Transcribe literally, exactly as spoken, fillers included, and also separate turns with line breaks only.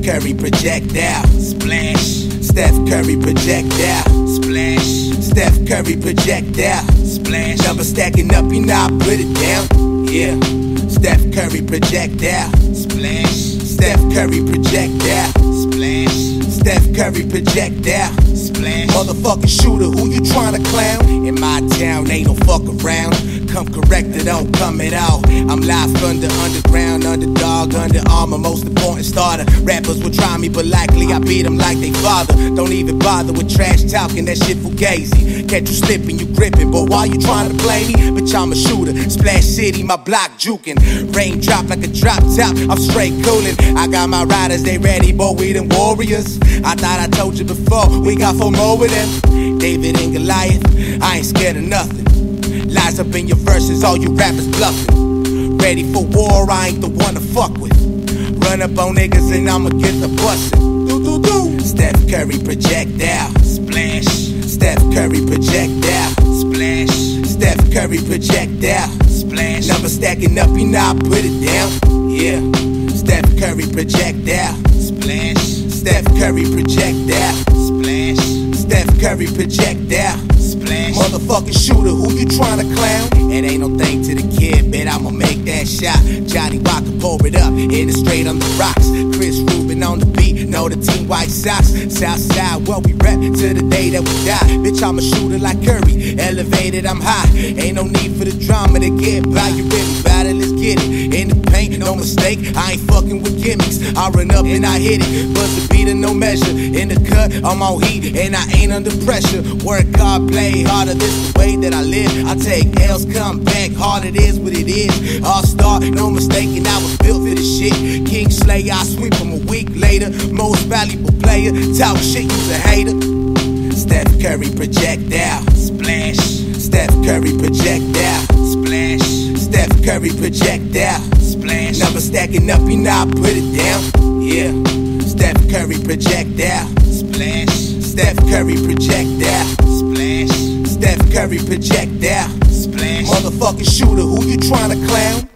Curry projectile, splash. Steph Curry projectile, splash. Steph Curry projectile, splash. Number stacking up, you know I put it down. Yeah. Steph Curry projectile, splash. Steph Curry projectile, splash. Steph Curry projectile, splash. Motherfucking shooter, who you tryna clown? In my town, ain't no fuck around. Come correct it, don't come at all. I'm live thunder, underground, underdog, Under Armour, most important starter. Rappers will try me, but likely I beat them like they father. Don't even bother with trash talking, that shit fugazi. Catch you slipping, you gripping, but why you trying to play me? Bitch, I'm a shooter, Splash City, my block juking. Rain drop like a drop top, I'm straight coolin'. I got my riders, they ready, but we them warriors. I thought I told you before, we got four more with them. David and Goliath, I ain't scared of nothing. Lies up in your verses, all you rappers bluffing. Ready for war, I ain't the one to fuck with. Run up on niggas and I'ma get the bustin'. Do, do, do. Steph Curry projectile, splash. Steph Curry projectile, splash. Steph Curry projectile, splash. Number stacking up, you know I put it down. Yeah. Steph Curry projectile, splash. Steph Curry projectile, splash. Steph Curry projectile, splash. Motherfucking shooter, who you tryna clown? It ain't no thing to the kid, bet I'ma make that shot. Johnny Walker, pour it up, hit it straight on the rocks. Chris Rubin on the beat, know the team White Sox. Southside, well we rep to the day that we die. Bitch, I'm a shooter like Curry, elevated, I'm high. Ain't no need for the drama to get by. You really bout it, let's get it. In the paint, no mistake, I ain't fucking with gimmicks. I run up and I hit it, buzz the beat and no measure. In the cut, I'm on heat and I ain't under pressure. Work hard, play harder, this the way that I live. I take L's, come back, hard it is what it is. All star, no mistaking, I was built for this shit. King Slayer, I sweep him a week later. Most valuable player, talk shit, you's a hater. Steph Curry projectile, splash. Steph Curry projectile, splash. Steph Curry projectile, splash. Number stacking up, you know I put it down. Yeah. Steph Curry projectile, splash. Steph Curry projectile, splash. Steph Curry projectile, splash. Motherfucking shooter, who you tryna clown?